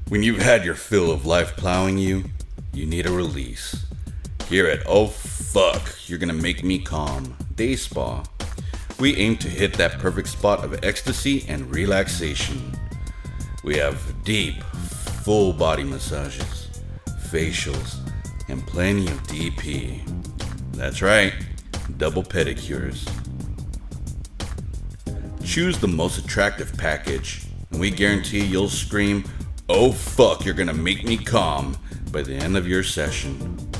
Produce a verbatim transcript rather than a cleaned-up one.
When you've had your fill of life plowing you, you need a release. Here at Oh Fuck, You're Gonna Make Me Calm Day Spa, we aim to hit that perfect spot of ecstasy and relaxation. We have deep, full body massages, facials, and plenty of D P. That's right, double pedicures. Choose the most attractive package, and we guarantee you'll scream, "Oh fuck, you're gonna make me calm," by the end of your session.